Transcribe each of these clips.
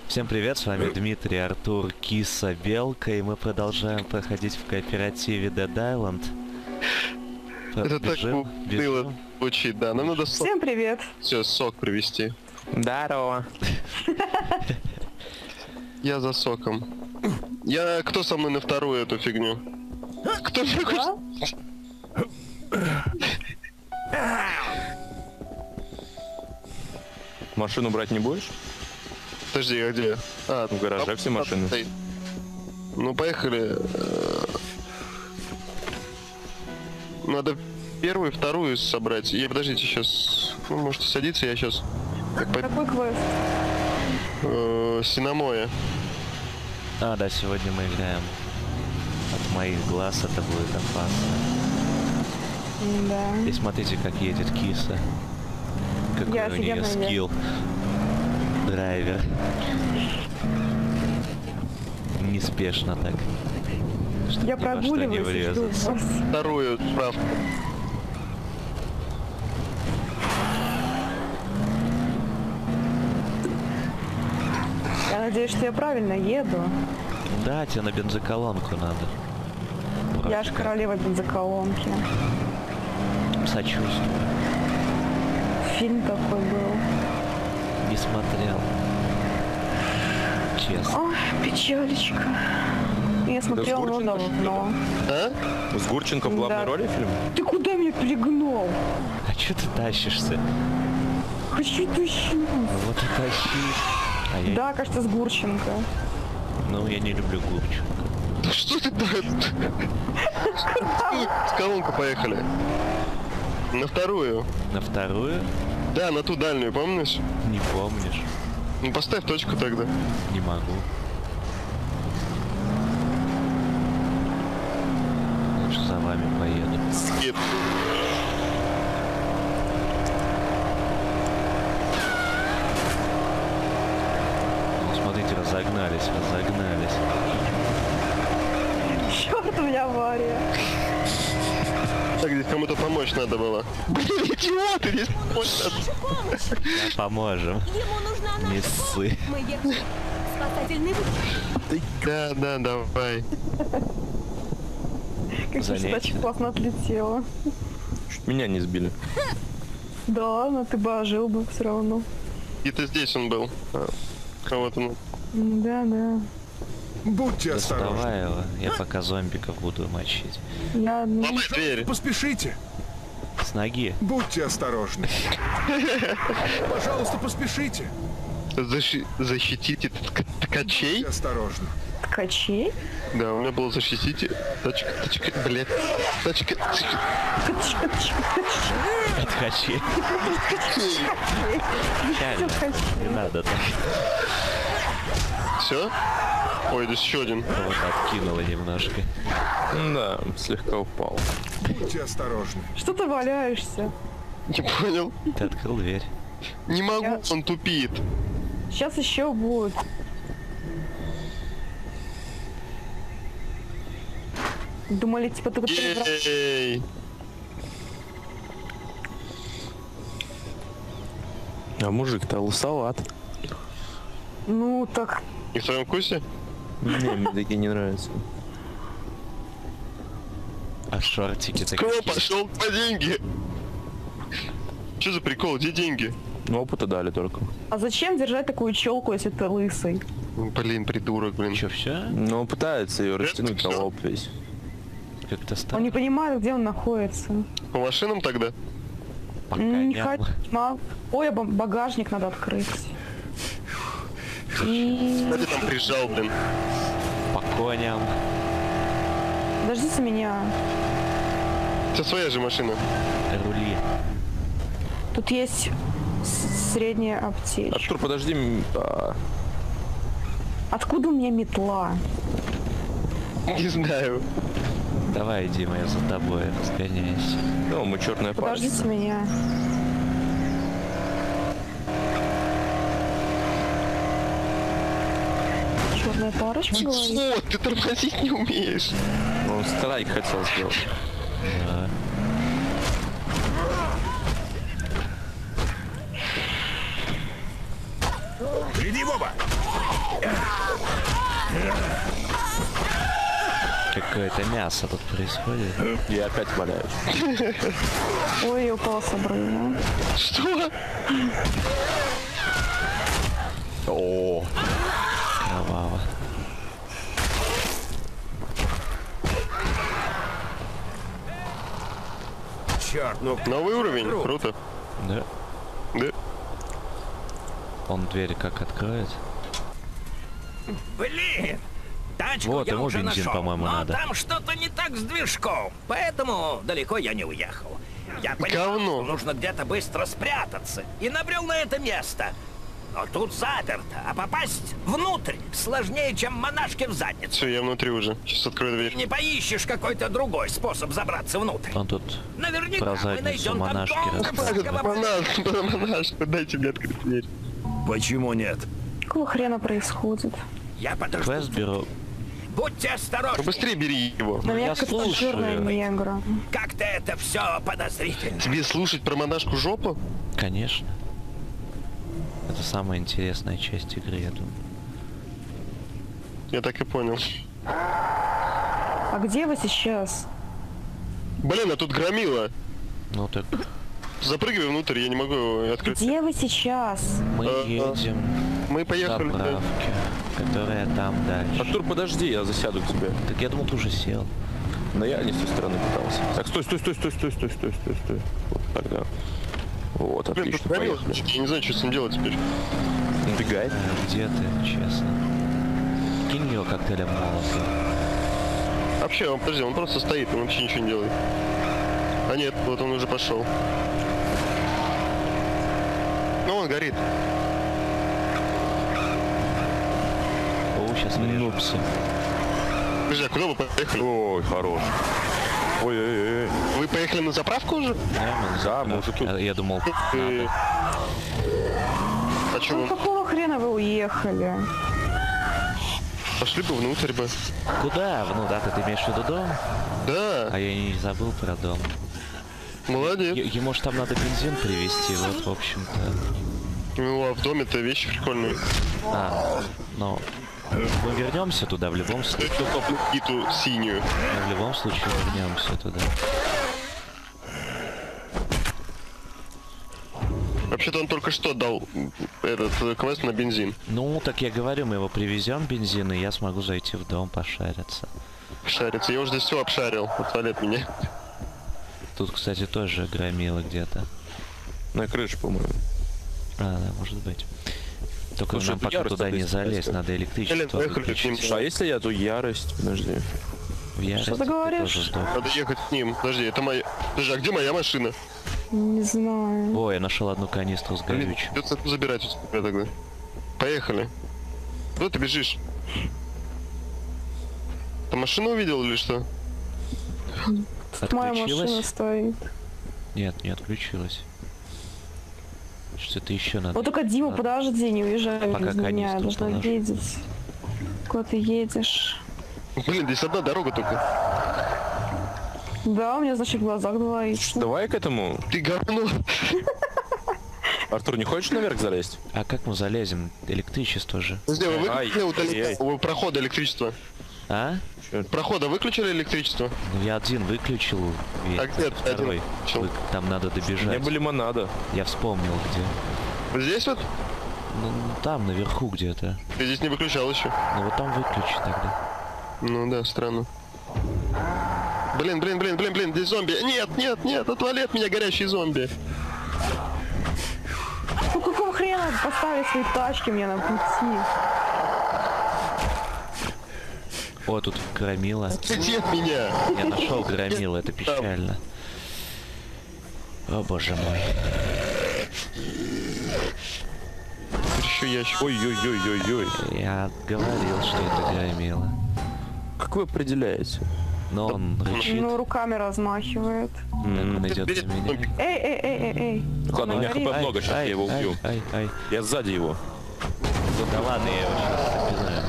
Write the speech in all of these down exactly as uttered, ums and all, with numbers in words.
Всем привет, с вами Дмитрий, Артур, Киса, Белка, и мы продолжаем проходить в кооперативе Dead Island. Это бежим, так бежим. звучит, да. Нам надо сок. Всем привет. Все, сок привезти. Здорово. Я за соком. Я... Кто со мной на вторую эту фигню? Кто мне хочет? Машину брать не будешь? Подожди, а где? А, В гараже все машины. стоит. Ну, поехали. Надо первую, вторую собрать. И подождите, сейчас... Ну, можете садиться, я сейчас... Какой квест? Синамоя. А, да, сегодня мы играем. От моих глаз это будет опасно. Да. И смотрите, как едет Киса. Какой Я у нее офигенно скилл. Драйвер. Неспешно так. Чтоб Я ни во что не прогуливаюсь и жду врезаться. вас. Вторую справку. Я надеюсь, что я правильно еду. Да, тебе на бензоколонку надо. Я ж королева бензоколонки. Сочувствую. Фильм такой был. Не смотрел. Честно. Ой, печалечка. Я смотрела его Гурченко, давно. А? С Гурченко в главной Да. роли фильм? Ты куда меня перегнал? А чё ты тащишься? Хочу тащу. Вот и тащи. А я... Да, кажется, с Гурченко. Ну, я не люблю Гурченко. Что ты так? С колонку поехали. На вторую. На вторую? Да, на ту дальнюю, помнишь? Не помнишь. Ну поставь точку тогда. Не могу. Лучше за вами поеду. Скид. Ну, смотрите, разогнались, разогнались. Черт, у меня авария. Так, здесь кому-то помочь надо было. Блин, идиоты, здесь помочь надо. Да, поможем. Ему нужна наша Не ссы. помощь. Мы держим спасательный выстрел. Да, да, давай. Как Занятие. кстати, классно отлетела. Чуть меня не сбили. Да, но ты бы ожил бы все равно. Где-то здесь он был. А, вот он. Да, да. Будьте осторожны. Доставай его. Я пока зомбиков буду мочить. Я... ну, Ломай дверь. Поспешите. С ноги. Будьте осторожны. Пожалуйста, поспешите. Защи- защитите тк- ткачей. Будьте осторожны. Ткачей? Да, у меня было защитите. Тачка, тачка, блядь. Тачка, тачка. Ткачи. Печально. Не надо так. Все? Ой, здесь еще один. Вот откинуло немножко. Да, слегка упал. Будьте осторожны. Что ты валяешься? Не понял. Ты открыл дверь. Не могу, Я- он тупит. Сейчас еще будет. Думали, типа, ты перебрал. Ей. А мужик-то лысоват. Ну, так. Не в твоем вкусе? Не, мне такие не нравятся. А шортики Кто такие. пошел по деньги? Что за прикол? Где деньги? Ну, опыта дали только. А зачем держать такую челку, если ты лысый? Ну, Блин, придурок, блин. Чё, все? Ну, пытается ее растянуть на всё? лоб весь. Как-то Он странно. не понимает, где он находится. По машинам тогда? По Не коням. хочу. Ой, а ба- багажник надо открыть. И... Кто ты там прижал, блин? По коням. Подождите меня. Это своя же машина. Рули. Тут есть с- средняя аптечка. Артур, подожди. м, а, Откуда у меня метла? Не знаю. Давай, Дима, я за тобой. Разгоняйся. Ну, мы черная Подождите пачка. меня. Черная парочка, говорит. Что? Ты тормозить не умеешь. Он страйк хотел сделать. Да. Гляди в оба! Какое-то мясо тут происходит. Я опять валяюсь. Ой, я упала с обрыва. Что? О, Кроваво. Черт, ну Новый уровень? Круто. Да. Да. Он дверь как откроет. Блин! Тачку Вот, я ему уже бензин, нашел, по-моему, но надо. там что-то не так с движком, поэтому далеко я не уехал. Я понимал, Говно. что нужно где-то быстро спрятаться, и набрел на это место. Но тут заперто, а попасть внутрь сложнее, чем монашке в задницу. Все, я внутри уже. Сейчас открою Ты дверь. не поищешь какой-то другой способ забраться внутрь. Он тут Наверняка про мы задницу найдем там монашки много рассказывает. всякого. Монаш, монаш, дайте мне открыть дверь. почему нет? Какого хрена происходит? Я подожду. квест беру. Будьте Ну осторожны. быстрее бери его. На меня я какая-то слушаю. жирная негра. Как-то это все подозрительно. Тебе слушать про монашку жопу? Конечно. Это самая интересная часть игры, я думаю. Я так и понял. А где вы сейчас? Блин, а тут громила. Ну так, Запрыгивай внутрь, я не могу его открыть. Где вы сейчас? мы Э, едем Мы к поехали. да. заправке, которая там дальше. Артур, подожди, я засяду к тебе. Так я думал, ты уже сел. Но я не с той стороны пытался. Так, стой, стой, стой, стой, стой, стой, стой, стой, стой. Вот тогда. Вот, Блин, тут отлично, громила. поехали. Я не знаю, что с ним делать теперь. Убегай. А, где ты, честно? Кинь в него коктейлем молотова. Вообще, он, подожди, он просто стоит, он вообще ничего не делает. А нет, вот он уже пошел. Ну, он горит. О, сейчас врежемся. Подожди, а куда вы поехали? Ой, хорош. Ой-ой-ой. Вы поехали на заправку уже? Да, мы уже тут. Я, я думал, Э, надо. А что Ну вы? какого хрена вы уехали? Пошли бы внутрь бы. Куда? Ну да, ты имеешь в виду дом? Да, А я не забыл про дом. молодец. Е- Ему ж там надо бензин привезти, вот, в общем-то. Ну, а в доме-то вещи прикольные. А, ну, мы вернемся туда в любом случае. Ты купил киту синюю. Мы в любом случае вернемся туда. Вообще-то он только что дал этот э, квест на бензин. Ну, так я говорю, мы его привезем бензин, и я смогу зайти в дом пошариться. Шарится. Я уже здесь все обшарил. Отвали от меня. Тут, кстати, тоже громило где-то. На крыше, по-моему. А, да, может быть. Только Слушай, нам пока ярость туда надо не искать. залезть, надо электричество Блин, поехали выключить. к ним. Слушай, а если я ту ярость? Подожди. В ярости Что ты говоришь? тоже сдох. Надо ехать к ним. Подожди, это моя... Подожди, а где моя машина? Не знаю. О, я нашел одну канистру с Блин, горючим. придется это забирать у тебя тогда. Поехали. Куда ты бежишь? Ты машину увидел или что? Моя машина Отключилась? стоит. Нет, не отключилась. Что-то еще надо. Вот только Дима, надо. подожди, не уезжай Пока без меня. Я канистру должна положу. видеть. Куда ты едешь? Блин, здесь одна дорога только. Да, у меня, значит, в глазах двоится. Давай к этому. Ты говно. Артур, не хочешь наверх залезть? А как мы залезем? Электричество же. Подожди, вы Ай, выключили вот эле- ай. у прохода электричество? А? Прохода выключили электричество? Ну я один выключил, и А где ты второй. один выключил? Вы- Там надо Не добежать. было лимонада. Я вспомнил где. Вот здесь вот? Ну, там, наверху где-то. Ты здесь не выключал еще? Ну вот там выключи тогда. Ну да, странно. Блин, блин, блин, блин, блин, здесь зомби. Нет, нет, нет, отвали от меня, горящий зомби. Ну какого хрена поставили свои тачки мне на пути? О, тут громила. Отойди от меня. Я нашел громила, это печально. О боже мой. Тут еще ящик. Ой-ой-ой-ой-ой. Я говорил, что это громила. Как вы определяете? Но он рычит, Ну, руками размахивает. как он идет Бери за меня. зомби. Эй, эй, эй, эй, эй. Ладно, у меня Говори. хп много, сейчас я Ай, его ай, убью. Ай, ай, Я сзади его. Да ладно, я его сейчас запинаю.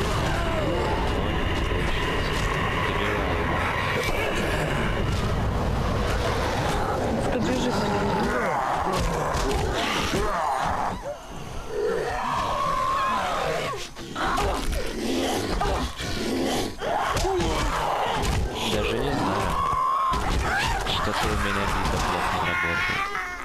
Кто бежит на него?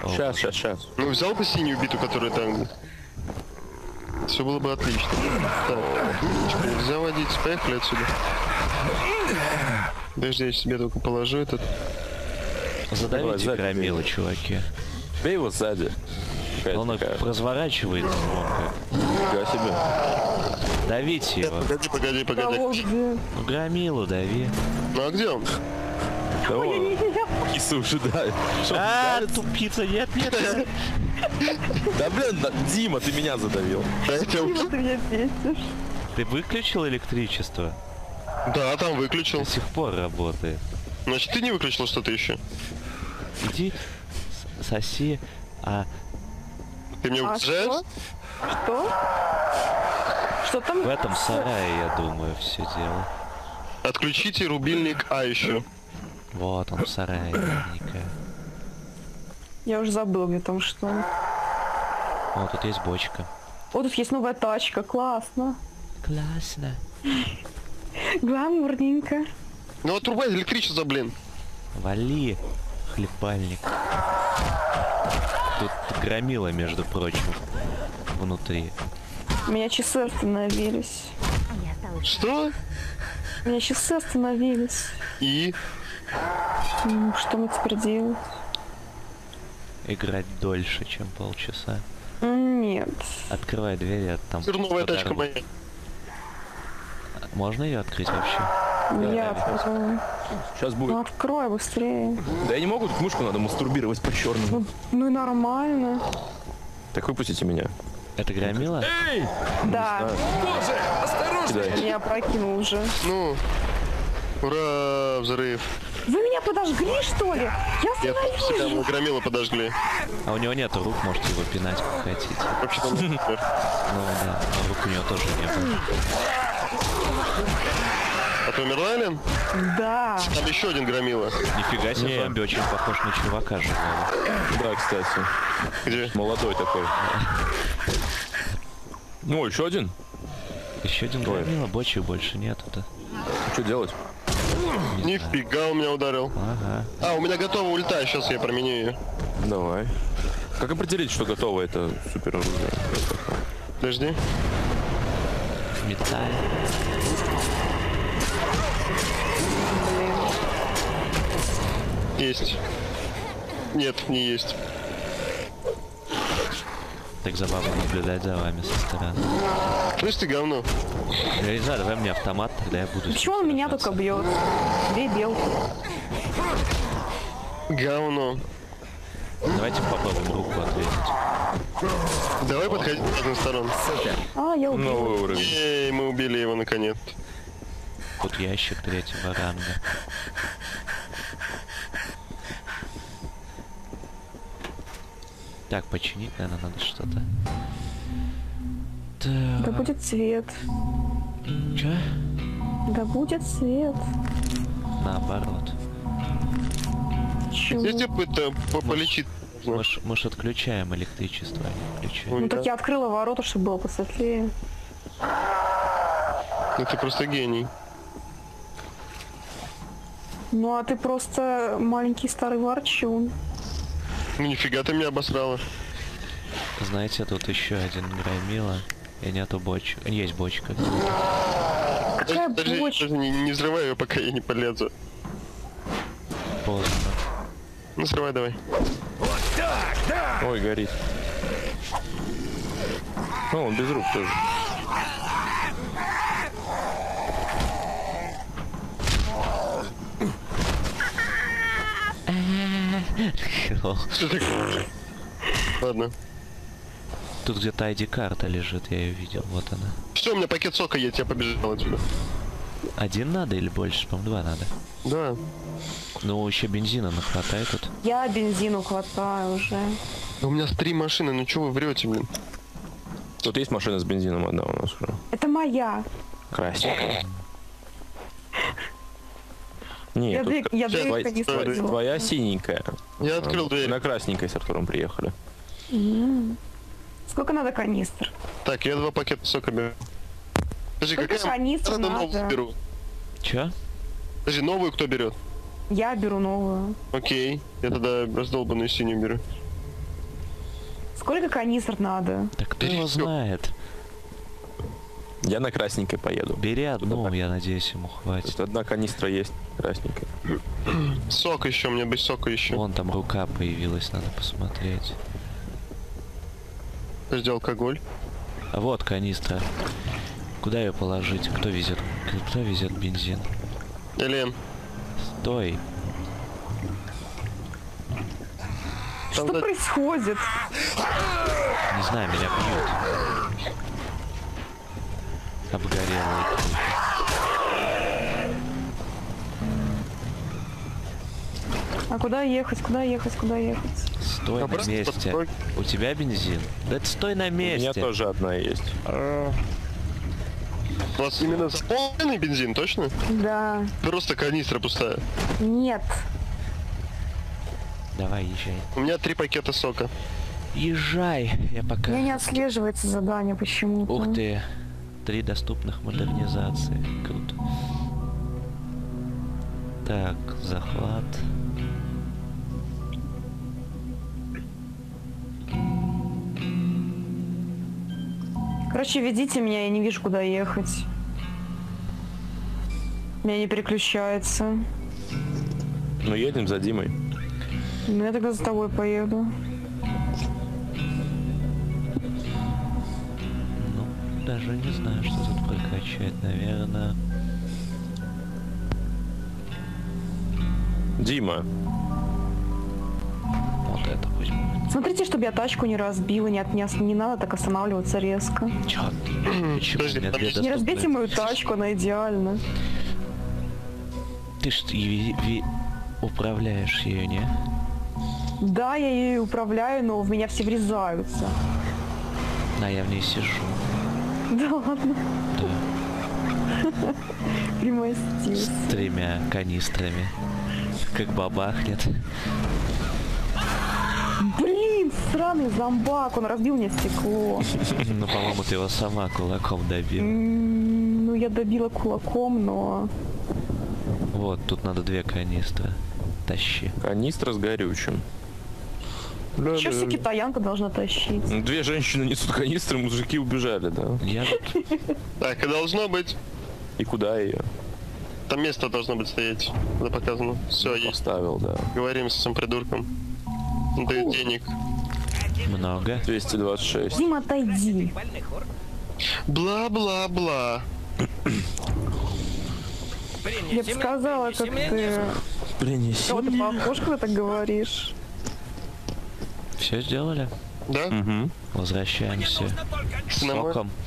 Сейчас, сейчас, сейчас. Ну, взял бы синюю биту, которая там. Все было бы отлично. Так, нельзя водить, поехали отсюда. Подожди, я себе только положу этот. Задавите сзади громилы, чуваки. Бей его сзади. Какая-то Он их такая. разворачивается. Нифига себе. Давите его. Погоди, погоди, Кого погоди. где? Ну, громилу дави. Ну а где он? Ой, киса уже, да. Что, А, давится? тупица, нет, нет, нет. Да блин, да, Дима, ты меня задавил. Чего ты меня бесишь? Ты выключил электричество? Да, там выключил. До сих пор работает. Значит, ты не выключил что-то еще? Иди, с- соси, а Ты мне А угрожаешь? что? Что? Что там? в этом сарае, я думаю, все дело. Отключите рубильник А еще. Вот он в сарае, наверняка. Я уже забыл, где там что. О, тут есть бочка. О, тут есть новая тачка, классно. Классно. Гламурненько. Ну отрубай электричество, блин. Вали, хлебальник. Тут громила, между прочим, внутри. У меня часы остановились. Что? У меня часы остановились. И? М, Что мне теперь делать? Играть дольше, чем полчаса. М, Нет. Открывай дверь, я там... Новая тачка подорву. моя. Можно ее открыть вообще? Я открою. Сейчас Ну будет. открой быстрее. Да я не могу, тут мышку надо мастурбировать по черному. Ну и нормально. Так выпустите меня. Это громила? Да, Кидай. я прокинул уже. Ну. Ура, взрыв. Вы меня подожгли, что ли? Я Нет, остановилась. себя мы громила подожгли. А у него нету рук, можете его пинать, как хотите. Вообще-то нет. Ну да, но рук у него тоже не было. А ты умерла, Элен? Да. Там еще один громила. Нифига себе, Не. зомби очень похож на чувака живого. Да, кстати. Где? Молодой такой. Ну, еще один. Еще один Ой. громила, бочек больше нету-то. Что делать? Нифига он меня ударил. Ага. А, у меня готова ульта, сейчас я променю ее. Давай. Как определить, что готово это супер оружие? Подожди. Металл. Есть. Нет, не есть. Так забавно наблюдать за вами со стороны. Слышь ты говно. Я не знаю, давай мне автомат, тогда я буду... с ним Почему он меня сражаться. только бьет? Две белки. Говно. Давайте попробуем руку отрезать. Давай подходить с разных сторон. А, я убила. Новый уровень. Ей, мы убили его наконец. Тут ящик третьего ранга. Так, починить, наверное, надо что-то. Да Так, будет свет. чё? Да будет свет. Наоборот. Чего? Если бы это по- полечить. Мы ж, мы ж отключаем электричество, а не включаем. Ну так я открыла ворота, чтобы было посветлее. Ну ты просто гений. Ну а ты просто маленький старый ворчун. Ну нифига ты меня обосрала. Знаете, тут еще один громила. И нету бочек. Есть бочка. Какая Подожди, бочка? подожди, не, не взрывай ее, пока я не полезу. Поздно. Ну взрывай давай. Ой, горит. Ну, он без рук тоже. Что такое? Ладно. Тут где-то ай ди-карта лежит, я ее видел. Вот она. Все, у меня пакет сока есть, я побежал отсюда. Один надо или больше? По-моему, два надо. Да. Ну, еще бензина нахватает тут. Я бензину хватаю уже. Да у меня три машины, ну что вы врете, блин? Тут есть машина с бензином одна у нас уже. Это моя. Красненькая. Я Нет, две, тут я сейчас две твои- не твои- сводила. твоя синенькая. Я открыл дверь. На красненькой, с которым приехали. Сколько надо канистр? Так, я два пакета сока беру. Подожди, Сколько какая канистр надо надо? новую беру? Че? Подожди, новую кто берет? Я беру новую. Окей. Я тогда раздолбанную синюю беру. Сколько канистр надо? Так кто его Пересёк. знает? Я на красненькой поеду. Бери одну, так. я надеюсь, ему хватит. Тут одна канистра есть красненькая. Сок еще, мне бы сока еще. Вон там рука появилась, надо посмотреть. Подожди, алкоголь. А вот канистра. Куда ее положить? Кто везет? Кто везет бензин? Элен. Стой. Что Там, да- происходит? Не знаю, меня бьют. Обгорелые трупы. А куда ехать? Куда ехать? Куда ехать? Стой на Обратно месте. подстрой. У тебя бензин? Да ты стой на У меня месте. тоже одна есть. У вас именно заполненный бензин, точно? Да. Просто канистра пустая. Нет. Давай, езжай. У меня три пакета сока. Езжай, я У пока... меня не отслеживается задание почему-то. Ух ты. Три доступных модернизации. Круто. Так, захват. Короче, ведите меня, я не вижу, куда ехать. Меня не переключается. Ну едем за Димой. Ну, я тогда за тобой поеду. Ну, даже не знаю, что тут прокачать, наверное. Дима. Вот это пусть будет. Смотрите, чтобы я тачку не разбила, не, от, не, ос- не надо так останавливаться резко. Чё ты? Почему? Подожди, У меня там две есть- Не доступные. разбейте мою тачку, она идеальна. Ты ж и ви- ви- управляешь ее, не? Да, я ею управляю, но в меня все врезаются. А я в ней сижу. Да ладно, Да. примостился. С тремя канистрами. Как бабахнет. Блин, сраный зомбак, он разбил мне стекло. Ну, по-моему, ты его сама кулаком добил. М, Ну, я добила кулаком, но... Вот, тут надо две канистры. Тащи. Канистра с горючим. Еще все китаянка должна тащить. Ну, две женщины несут канистры, мужики убежали, да? Я тут... Так, и должно быть. И куда ее? Там место должно быть стоять. Это показано. Все, есть. Поставил, да. Говорим с этим придурком. Он дает денег. Много. двести двадцать шесть. Дима, отойди. Больных ор. Бла-бла-бла. Я бы сказала, как ты... Принеси. Кого ты похож, когда так говоришь? Все сделали? Да? Угу. Возвращаемся. С На мой- соком.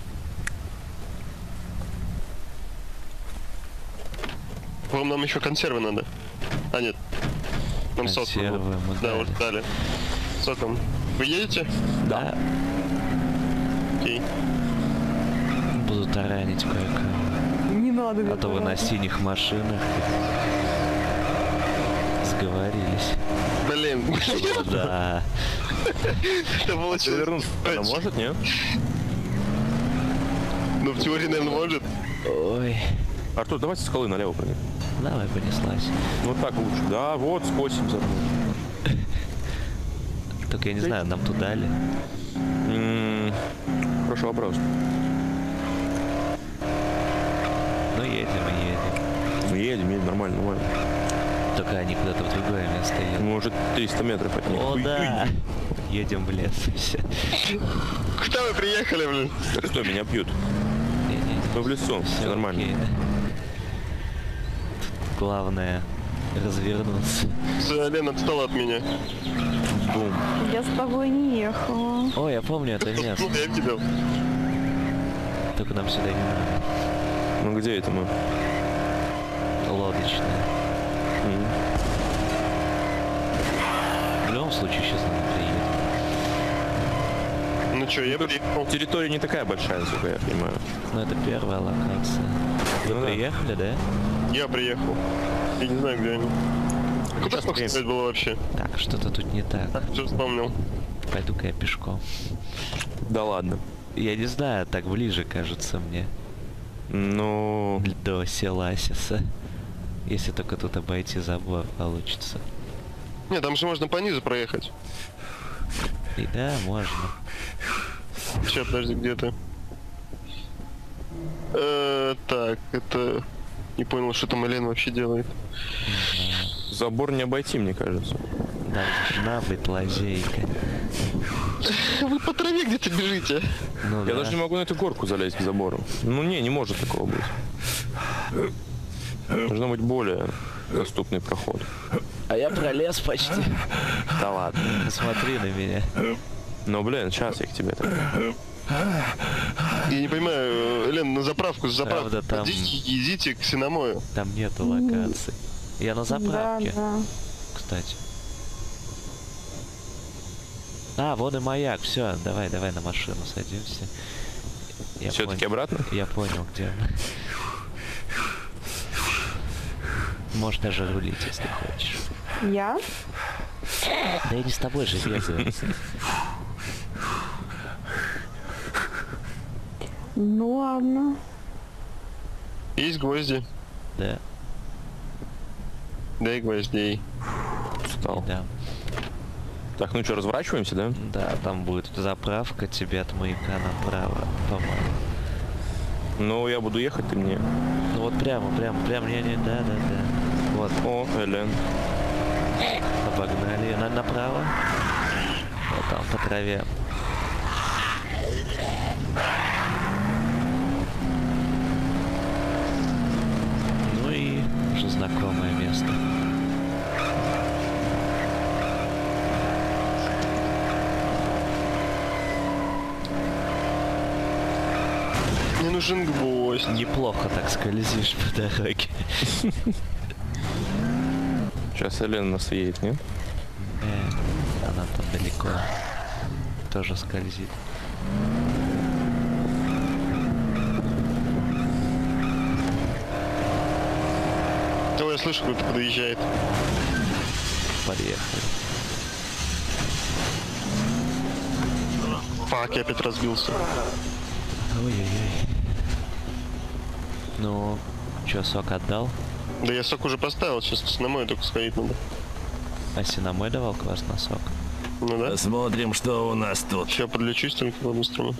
Вам нам еще консервы надо. А, нет. Нам сок. Консервы мы Да, дали. вот дали. Соком. Вы едете? Да. Окей. Буду таранить кое-кого. Не надо. А то вы на синих машинах. Сговорились. Блин. Да. Это получилось. Вернуться она может, нет? Ну, в теории, наверное, может. Ой. Артур, давайте с скалы налево прыгнем. Давай, понеслась. Вот так лучше. Да, вот, скосим за мной. Только я не знаю, нам тут дали. М, Хороший вопрос. Ну, едем и едем. Ну, едем, едем, нормально, нормально. Только они куда-то в другое место едут. Может, триста метров от них. О, Уй, да. Едем в лес. Всё. Куда вы приехали, блин? уй. Стой, меня бьют. Не-не, Мы в лесу, все всё нормально. окей. Тут главное развернуться. Все, Лен отстала от меня. Бум. Я с тобой не ехала. О, я помню это место. Ну, я видел. Только нам сюда не надо. Ну где это мы? Лодочная. М. В любом случае сейчас нам приедет. Ну что, я приехал. Территория не такая большая, насколько я понимаю. Ну, это первая локация. Вы Ну да. приехали, да? Я приехал. Я не знаю, где они. Куда Сейчас сколько приедем. стоять было вообще? Так, что-то тут не так. Что вспомнил? Пойду-ка я пешком. Да ладно. Я не знаю, так ближе кажется мне. Ну, До Селасиса. Если только тут обойти забор получится. Нет, там же можно по низу проехать. И да, можно. Сейчас, подожди, где ты? Э, так, это... Не понял, что там Элен вообще делает. Забор не обойти, мне кажется. Должна быть лазейка. Вы по траве где-то бежите. Ну, Я да. даже не могу на эту горку залезть к забору. Ну не, не может такого быть. Должно быть более доступный проход. А я пролез почти. Да ладно. Посмотри на меня. Ну блин, сейчас я к тебе так. Я не понимаю, Элен, на заправку, с заправку. Правда, там- Идите, идите к Синомою. Там нету локаций. Я на заправке, Да, да. кстати. А, вон и маяк. Все, давай, давай на машину садимся. Я Все-таки понял. обратно? Я понял, где мы. Можешь даже рулить, если хочешь. Я? Да я не с тобой же бегаю. Ну ладно. Есть гвозди. Да, Дай гвоздей. Устал. да. Так, ну что, разворачиваемся, да? Да, там будет заправка тебе от маяка направо, по-моему. Ну, я буду ехать, ты мне. Ну вот прямо, прямо, прямо, не, не, да, да, да. Вот, О, Элен. погнали. На, направо. Вот там, по траве. Ну и уже знакомое место. Мне нужен гвоздь. Неплохо так скользишь по дороге. Сейчас Элен нас едет, нет? Э, она там далеко. Тоже скользит. Ой, я слышу, кто-то подъезжает. Подъехали. Фак, я опять разбился. Ой-ой-ой. Ну, чё, сок отдал? Да я сок уже поставил, сейчас к Синомою только сходить надо. А Синомой давал квас на сок? Ну да. Посмотрим, что у нас тут. Сейчас подлечусь только по-быстрому.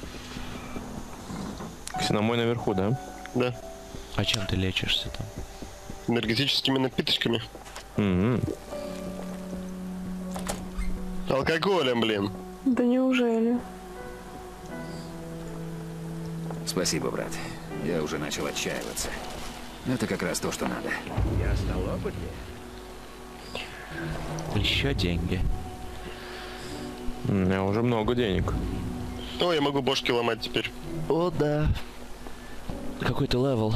Ксеномой наверху, да? Да. А чем ты лечишься там? Энергетическими напиточками. М-м. Алкоголем, блин. Да неужели? Спасибо, брат. Я уже начал отчаиваться. Это как раз то, что надо. Я стал опытнее. Еще деньги. У меня уже много денег. О, я могу бошки ломать теперь. О, да. Какой ты левел?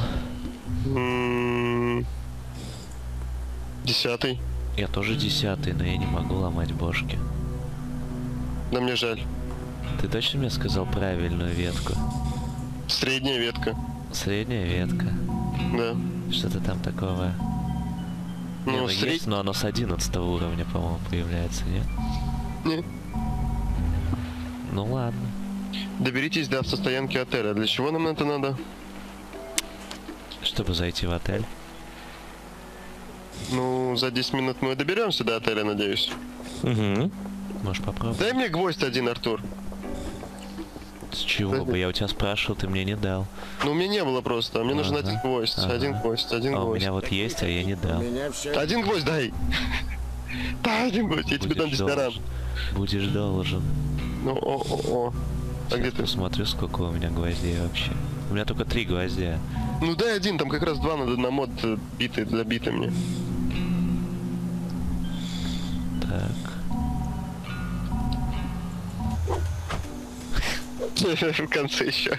М, Десятый. Я тоже десятый, но я не могу ломать бошки. Да мне жаль. Ты точно мне сказал правильную ветку? Средняя ветка. Средняя ветка. Да. Что-то там такого. Не, Ну, ну, сред- есть, но оно с одиннадцатого уровня, по-моему, появляется, нет? Не. Ну ладно. Доберитесь до автостоянки отеля. Для чего нам это надо? Чтобы зайти в отель. Ну, за десять минут мы доберемся до отеля, надеюсь. Угу. Можешь попробовать. Дай мне гвоздь один, Артур. С чего бы? Я у тебя спрашивал, ты мне не дал. Ну, у меня не было просто. а Мне нужен Ага. один гвоздь. Ага. Один гвоздь, один А у гвоздь. меня вот есть, а я не дал. Один гвоздь дай. Дай один гвоздь, я тебе дам Будешь десять должен. Будешь должен. Ну, о-о-о. А где Сейчас ты? посмотрю, сколько у меня гвоздей вообще. У меня только три гвоздя. Ну дай один, там как раз два надо на мод э, биты для биты мне. Так. В конце еще.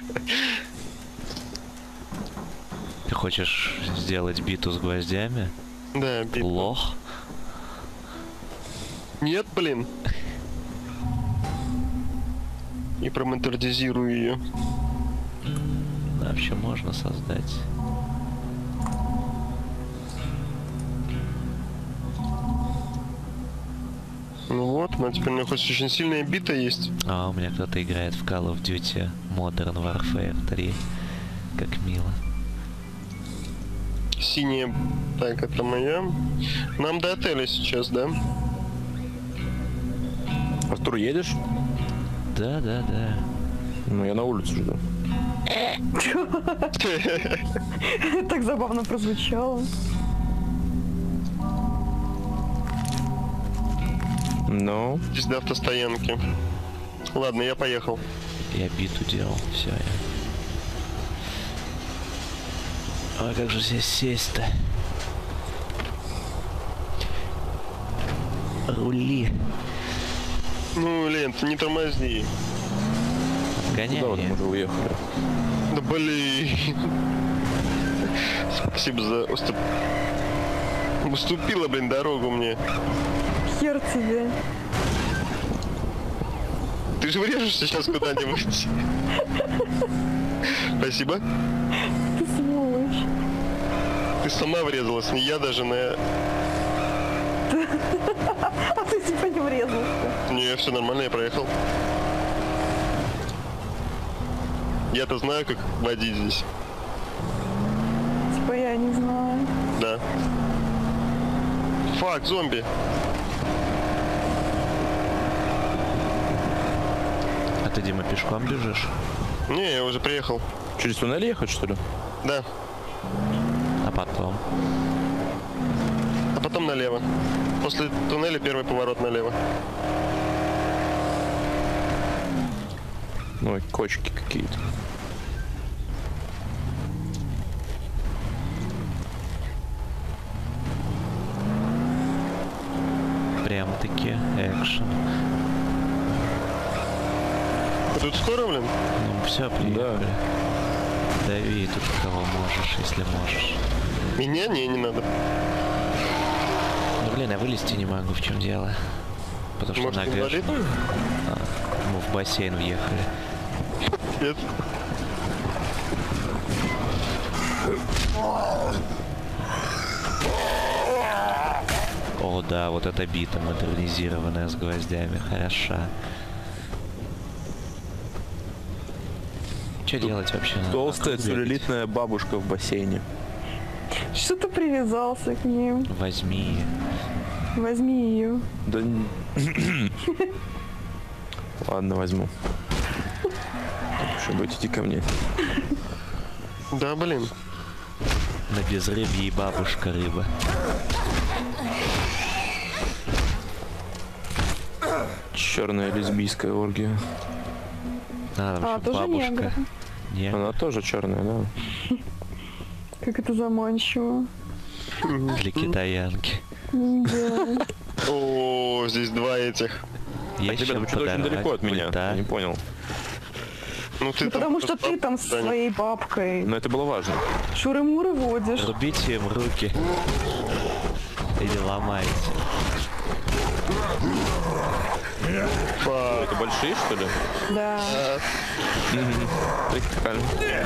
Ты хочешь сделать биту с гвоздями? Да, бит. Лох? Нет, блин. И промонтардизирую ее. Да, вообще можно создать. Ну вот, ну теперь у меня хоть очень сильная бита есть. А, у меня кто-то играет в Call of Duty Modern Warfare три. Как мило. Синяя. Так, это моя. Нам до отеля сейчас, да? Артур, едешь? Да, да, да. Ну, я на улицу жду. Так забавно прозвучало. Ну, Здесь до автостоянки. Ладно, я поехал. Я биту делал, все. Я... А как же здесь сесть-то? Рули. Ну, Лен, ты не тормозни. Гоняй. куда вот мы уже уехали? Да блин. Спасибо за уступ... уступила, блин, дорогу мне. Хер тебе. Ты же врежешься сейчас куда-нибудь. Спасибо. Ты сволочь. Ты сама врезалась, не я даже на... А ты типа не врезался. Не, все нормально, я проехал. Я-то знаю, как водить здесь. Типа я не знаю. Да. Фак, зомби. А ты, Дима, пешком бежишь? Не, я уже приехал. Через туннель ехать, что ли? Да. А потом? А потом налево. После туннеля первый поворот налево. Ой, кочки какие-то. Прям-таки экшен. А тут скоро, блин? Ну, все, приехали. Дави тут кого можешь, если можешь. Меня? Не, не надо. Ну, блин, я вылезти не могу, в чем дело. Потому что Может, нагляжу. инвалид? А, мы в бассейн въехали. Нет. О, да, вот эта бита модернизированная с гвоздями, хороша. Что делать вообще? надо? Толстая Как бегать? целлюлитная бабушка в бассейне. Что ты привязался к ним? Возьми. Возьми ее. Да... н- Ладно, возьму. Чтобы идти ко мне. Да, блин. На безрыбье и бабушка рыба. Черная лесбийская оргия. А, там А, ещё тоже бабушка. негры. Нет, Она тоже черная, да? Как это заманчиво. для китаянки. Да. О, здесь два этих. Есть Ребята, чем вы что-то очень подорвать далеко от меня. пульта. Я не понял. Ну ты Ну, там потому что просто ты там с занят. своей бабкой Но это было важно. шуры-муры водишь. Рубите им руки. Или ломайте. Фак. Это большие, что ли? Да. Прикольно.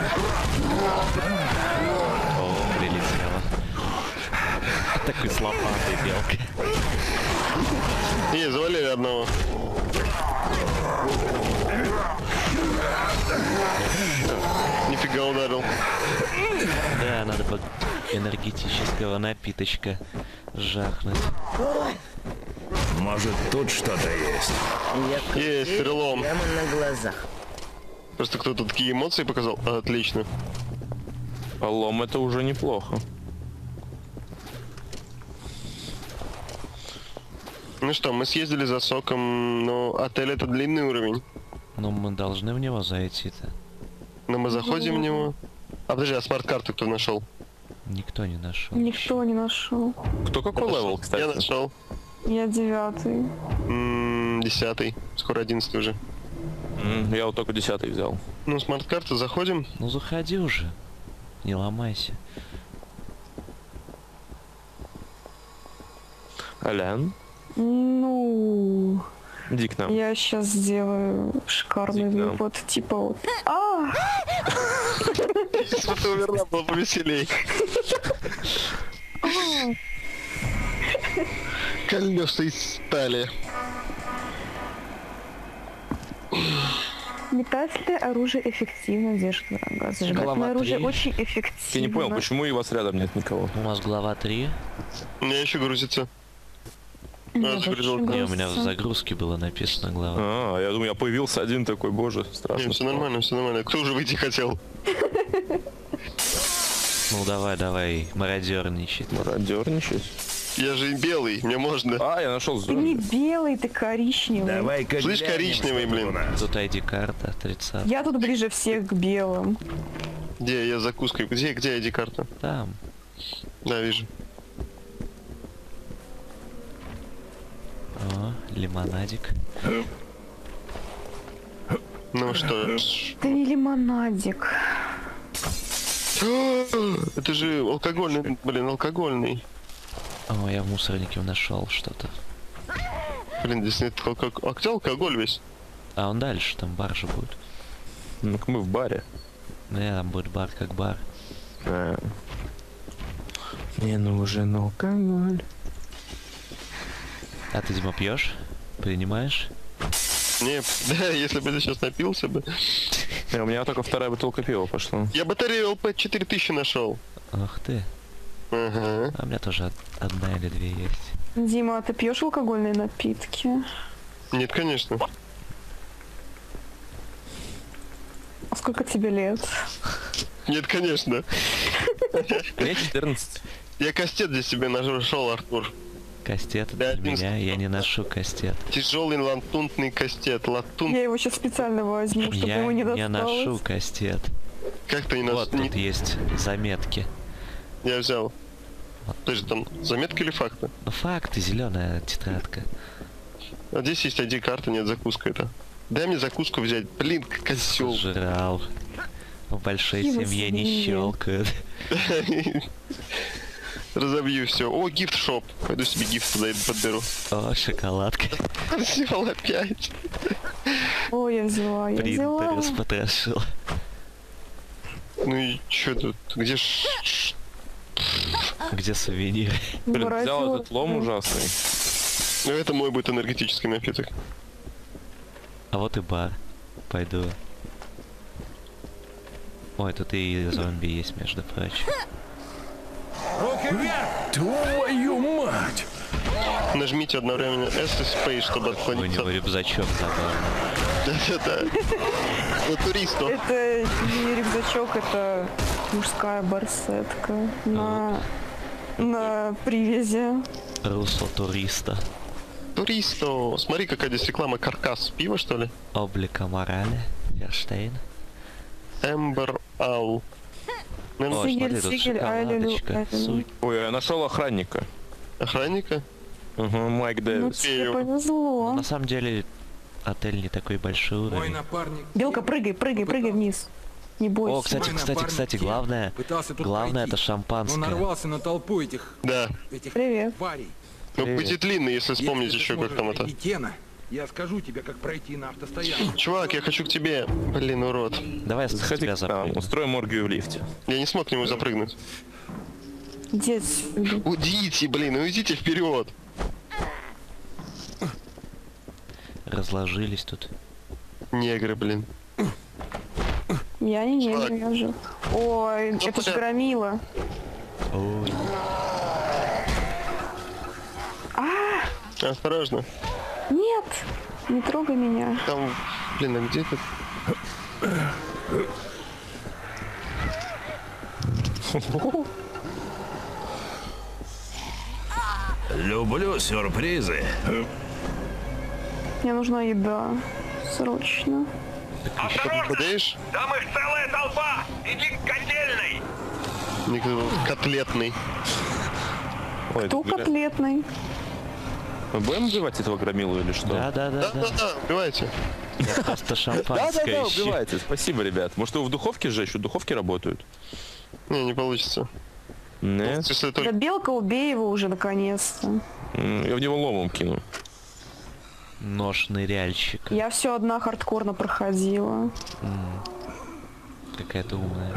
О, прилетела. Такой с лопатой белка. Не, завалили одного. Нифига ударил. Да, надо бы энергетического напиточка жахнуть. Может, тут что-то есть? Есть, перелом. Прямо на глазах. Просто кто-то такие эмоции показал. Отлично. А лом это уже неплохо. Ну что, мы съездили за соком, но отель это длинный уровень. Ну, мы должны в него зайти-то. Но мы заходим в него. А подожди, а смарт-карту кто нашел? Никто не нашел. Никто не нашел. Кто какой левел, Я кстати? нашел. Я девятый. М, Десятый. Скоро одиннадцатый уже. М, Я вот только десятый взял. Ну, смарт-карту заходим. Ну, заходи уже. Не ломайся. Алян, Ну, иди к нам. я сейчас сделаю шикарный Иди к нам. выпад. Типа вот. А! Если бы ты умерла, было повеселей. Колеса из стали. Метательное оружие эффективно держит врага. Зажигательное Глава оружие три. очень эффективно. Я не понял, почему и вас рядом нет никого. У нас глава три. У меня еще грузится. А, загрузил. Не, у меня в загрузке было написано главное. А, я думаю, я появился один такой, боже, Не, страшно. все нормально, все нормально. Кто уже выйти хотел? Ну давай, давай, мародерничать. Мародерничать. Я же белый, мне можно. А, я нашел Ты не зомби. белый, ты коричневый. Давай-ка Слышь, глянем, коричневый, что тут блин. у нас. Тут ай ди-карта, тридцать. Я тут ближе всех к белым. Где я закуской? Где, где ай ди-карта? Там. Да, вижу. О, лимонадик. Ну что ж. Ты не лимонадик. Это же алкогольный, блин, алкогольный. О, я в мусорнике нашел что-то. Блин, здесь нет алкоголя. А где алкоголь весь? А он дальше, там бар же будет. Ну-ка мы в баре. Ну, я там будет бар как бар. А. Мне нужен алкоголь. А ты, Дима, пьешь? Принимаешь? Не, да, если бы я сейчас напился бы. Не, у меня только вторая бутылка пива пошла. Я батарею эл пи четыре тысячи нашел. Ах ты. Ага. А у меня тоже од- одна или две есть. Дима, а ты пьешь алкогольные напитки? Нет, конечно. А сколько тебе лет? Нет, конечно. Мне четырнадцать. Я кастет здесь себе нашел, Артур. Кастет Да, для один- меня, я не ношу кастет. Тяжелый латунтный кастет. Латунт. Я его сейчас специально возьму, чтобы Я ему не не досталось. ношу кастет. Как ты не нас... Вот не- тут есть заметки. Я взял. Подожди, там заметки или факты? Ну факты, зеленая тетрадка. А здесь есть ай ди-карта, нет, закуска это. Дай мне закуску взять. Блин, козел. Жрал. В большой Какие вы семье не свиньи. щелкают. Разобью все. О, гифт-шоп. Пойду себе гифт туда подберу. О, шоколадка. Взял опять. О, я взяла, я взяла. Принтер распотрошил. Ну и чё тут? Где ж... ш- Где сувениры? Блин, взял Воротила. этот лом ужасный. Ну это мой будет энергетический напиток. А вот и бар. Пойду. Ой, тут и зомби есть, между прочим. Твою мать! Нажмите одновременно S и Space, чтобы У отклониться. него рюкзачок забавный. Да-да-да. Ну, туристов. Это не рюкзачок, это мужская барсетка на, на привязи. Русло туриста. Туристо. Смотри, какая здесь реклама. Каркас. Пиво, что ли? Облика морали. Ферштейн. Эмбер Ау. О, Наверное, Сигель, смотри, тут сигель, айлю, шоколадочка. айлю. Суть. Ой, я нашел охранника. охранника? Угу, Майк Ну Дэвис. тебе Её. повезло. На самом деле, отель не такой большой Мой уровень. напарник... Белка, прыгай, прыгай, прыгай вниз. Не бойся. О, кстати, Мой кстати, напарник кстати, Кен главное, пытался тут главное пройти, это но шампанское. нарвался на толпу этих... Да. этих Привет. тварей. Ну, Привет. будет длинный, если вспомнить Если ты еще, как сможешь там это. найти Кена, я скажу тебе, как пройти на автостоянку. Чувак, я хочу к тебе. Блин, урод. Давай я с Заходи тебя к нам, запрыгну. устроим оргию в лифте. Я не смог к нему запрыгнуть. Иди отсюда. Уйдите, блин, уйдите вперед. Разложились тут. Негры, блин. Я не Чувак. негр, я же. Ой, Ну, это же понятно. громила. Ой, Осторожно. Нет, не трогай меня. Там, блин, а где тут? Люблю сюрпризы. Мне нужна еда. Срочно. Подаешь? Там их целая толпа! Иди к котельной! Никто котлетный. Ой, Кто бля, котлетный? мы будем убивать этого громилу или что? да, да, да, да. Да-да-да, убивайте. Я просто шампанское Да-да-да, ищу. убивайте. Спасибо, ребят. Может, его в духовке сжечь? В духовке работают? Не, не получится. Нет. Если Да только... белка, убей его уже наконец-то. М, Я в него ломом кину. Нож ныряльщик. Я все одна хардкорно проходила. Какая-то умная.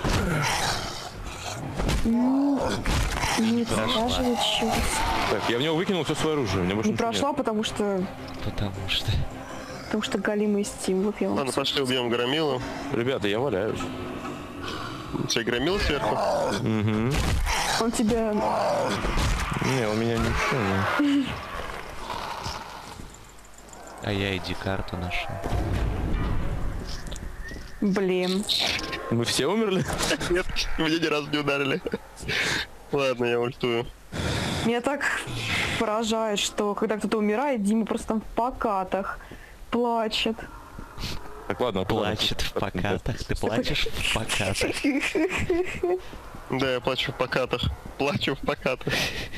Не Прошла. спрашивай чего. Так, я в него выкинул все свое оружие. У меня больше Не ничего прошла, потому что Потому что... потому что галимый стим. Вот я вам Ладно, пошли убьем громилу. нет. Ребята, я валяюсь. У тебя громила сверху? Он тебя... Не, у меня ничего не... А я ай ди-карту нашел. Блин. Мы все умерли? Нет, меня ни разу не ударили. Ладно, я ультую. Меня так поражает, что когда кто-то умирает, Дима просто там в покатах плачет. Так, ладно. Плачет в покатах. Ты плачешь в покатах. Да, я плачу в покатах. Плачу в покатах.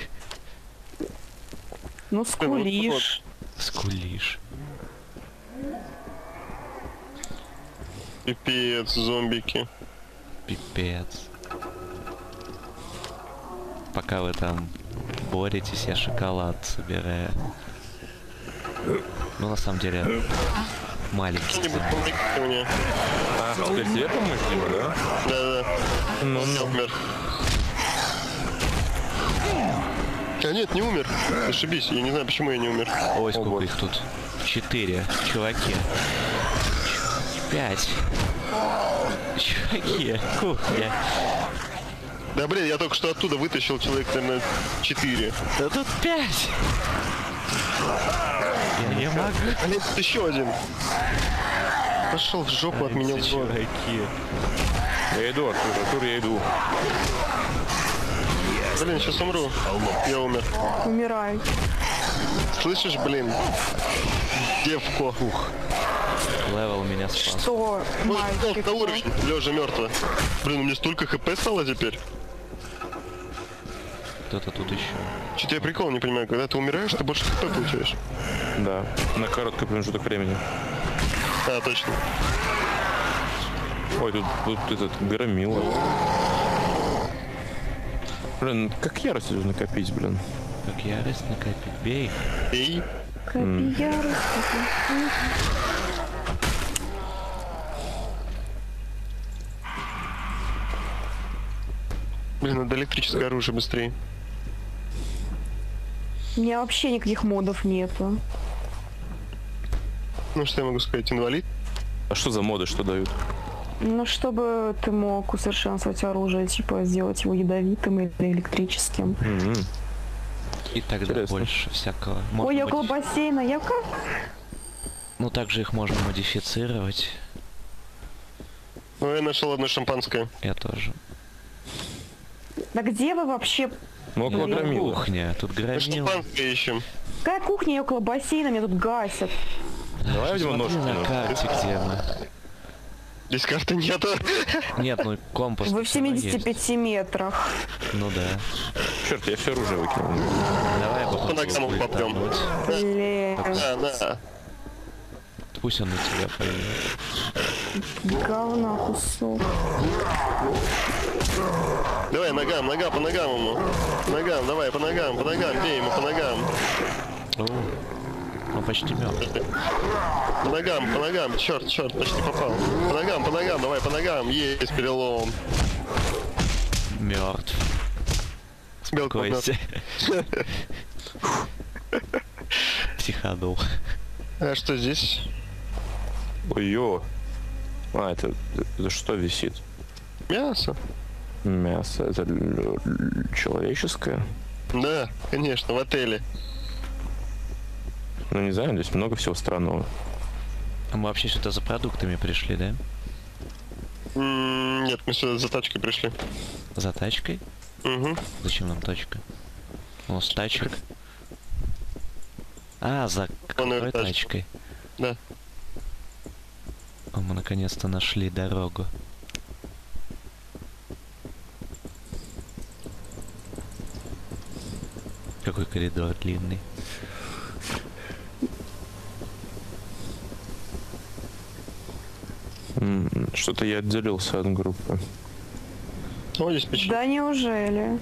Ну скулишь. Скулишь. Пипец, зомбики. Пипец. Пока вы там боретесь, я шоколад собираю. Ну, на самом деле, маленький. Кто-нибудь помогите мне. А, теперь тебе помочь, Дима, да? Да-да. Ну, Он ну. умер. А нет, не умер. Ошибись, я не знаю, почему я не умер. Ой, сколько их тут. Четыре. Чуваки. Пять. Чуваки. Кухня. Да блин, я только что оттуда вытащил человек, наверное, четыре. Да тут пять. Я не могу. Блин, тут еще один. Пошел в жопу от меня в зону. Чуваки. Я иду, Артур, Артур, я иду. Блин, сейчас умру. Я умер. Умирай. Слышишь, блин? Девко. Ух. Левел меня спас. Что, мальчик? На уровень. Лежа мертвая. Блин, у меня столько хп стало теперь. Кто-то тут еще. Что-то я прикол не понимаю. Когда ты умираешь, ты больше хп получаешь. Да, на короткий промежуток времени. А, точно. Ой, тут, тут этот громила. Блин, как ярость нужно накопить, блин. Как ярость накопить. Бей их. Эй. Копи ярость. Блин, надо электрическое оружие быстрее. У меня вообще никаких модов нету. Ну, что я могу сказать? Инвалид? А что за моды, что дают? Ну, чтобы ты мог усовершенствовать оружие, типа сделать его ядовитым или электрическим. М-м. И тогда Интересно. больше всякого. Можно Ой, я около модифи- бассейна, я как? Ну, также их можно модифицировать. Ну, я нашел одно шампанское. Я тоже. Да где вы вообще? Ну, около Блин. громила. Кухня. Тут Мы громил. шампанское ищем. Какая кухня, я около бассейна, меня тут гасят. Давай возьмем нож. Смотри на карте, где мы. Здесь карты нету. Нет, ну компас. Вы в всё равно семидесяти есть. пяти метрах. Ну да. Черт, я все оружие выкинул. Давай я попробую ногам будет попрём. тонуть. Блин, Да, да. Пусть он на тебя пойдет. говна кусок. Давай, ногам, нога по ногам ему. Ногам, давай, по ногам, по ногам, бей ему по ногам. О, он почти мертв. По ногам, по ногам, черт, черт, почти попал. По ногам, по ногам, давай, по ногам, есть перелом. Мертв. Белка Костя. Психанул. А что здесь? Ой-ё. А, это, это что висит? Мясо? Мясо. Это л- л- человеческое? Да, конечно, в отеле. Ну, не знаю, здесь много всего странного. А мы вообще сюда за продуктами пришли, да? М, Нет, мы сюда за тачкой пришли. За тачкой? Угу. Зачем нам тачка? О, с тачек. А, за какой тачку. тачкой? Да. О, мы наконец-то нашли дорогу. Какой коридор длинный. М, Что-то я отделился от группы. О, здесь печень. Да неужели?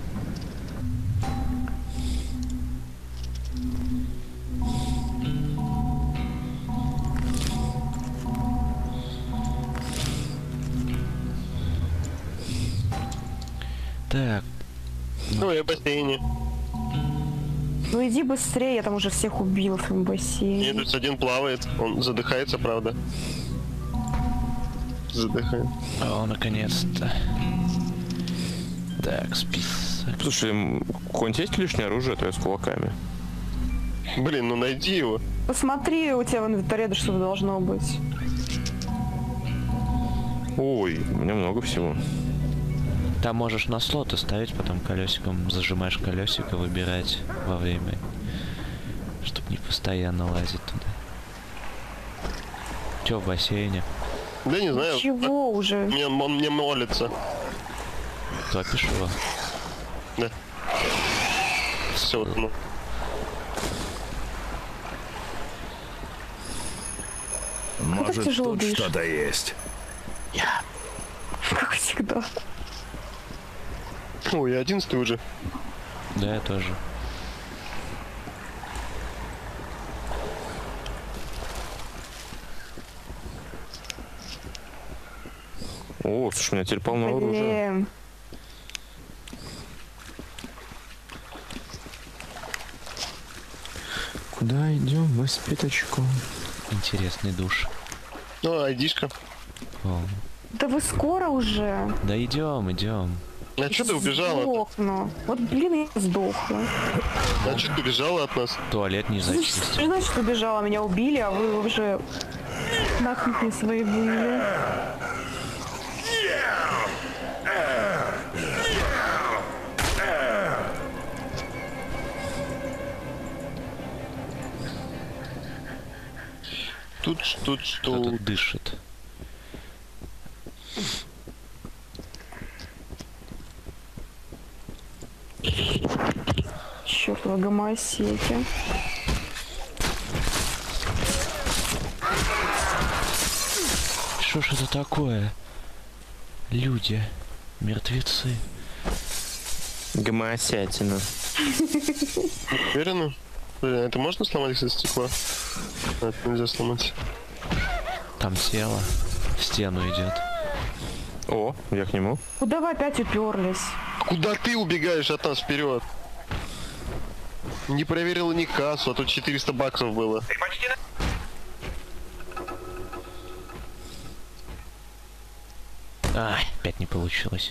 Так, Ну, я в бассейне. Ну иди быстрее, я там уже всех убил в своем бассейне. Нет, тут один плавает. Он задыхается, правда. Задыхает. о, наконец-то. Так, список. Слушай, м, у кого-нибудь есть лишнее оружие, то я с кулаками. Блин, ну найди его. Посмотри, у тебя в инвентаре что должно быть. Ой, у меня много всего. Там можешь на слоты ставить, потом колесиком зажимаешь колесико, выбирать во время, чтобы не постоянно лазить туда. Чё в бассейне? Да не знаю. Чего уже? Мне, он мне молится. Топишь его? Да. Все, ну. Может, тяжело тут дышишь? что-то есть. Как всегда. Ой, я одиннадцатый уже. Да, я тоже. О, слушай, у меня теперь полно оружия. Блин. Куда идем мы с пятачком? Интересный душ. Ну, айдишка. О. Да вы скоро уже? Да идем, идем. А что ты убежала? Сдохну. Вот, блин, я сдохла. А что ты убежала от нас? Туалет не Значит, зачистил. значит, убежала, меня убили, а вы уже на кухне своей были. Тут, тут, Кто что? тут дышит? Чёртова гомосеки. Что ж это такое? Люди, мертвецы. Гомосятина. Уверена? Блин, это можно сломать, кстати, стекло? А, это нельзя сломать. Там тело в стену идет. О, я к нему. Куда вы опять уперлись? Куда ты убегаешь от нас вперед? Не проверила ни кассу, а тут четыреста баксов было. Ай, опять не получилось.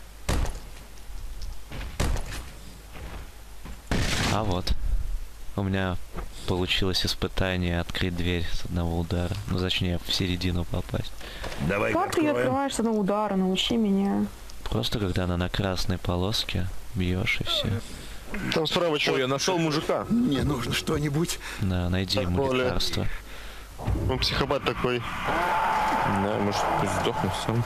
А вот. У меня получилось испытание открыть дверь с одного удара. Ну, точнее, в середину попасть. Давай Как ты ее открываешь с одного удара? Научи меня. Просто когда она на красной полоске, бьешь и все. Там справа что? Ой, я нашел мужика. Мне нужно что-нибудь. Да, найди ему Более. лекарство. Он психопат такой. Да, может, пусть сдохнет сам.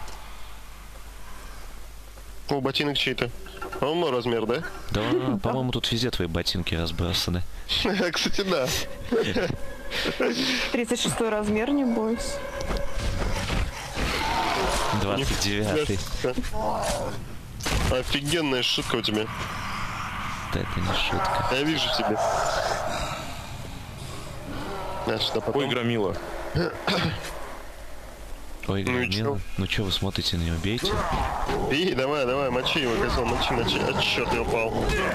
О, ботинок чей-то. Он мой размер, да? Да, по-моему, тут везде твои ботинки разбросаны. Кстати, да. тридцать шестой размер, не бойся. двадцать девятый. Офигенная шутка у тебя. Да это не шутка. Я вижу тебя. А, что потом? Ой, громила. Ой, Ну и Громила. чё? Ну чё вы смотрите на него, бейте? Бей, давай, давай, мочи его, козел, мочи, мочи. А, черт, я упал.